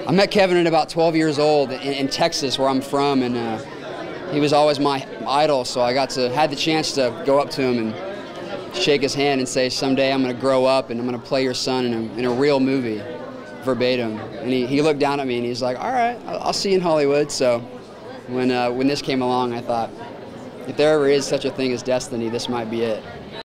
I met Kevin at about 12 years old in Texas, where I'm from, and he was always my idol, so I had the chance to go up to him and shake his hand and say, someday I'm going to grow up and I'm going to play your son in a real movie, verbatim. And he looked down at me and he's like, all right, I'll see you in Hollywood. So when this came along, I thought, if there ever is such a thing as destiny, this might be it.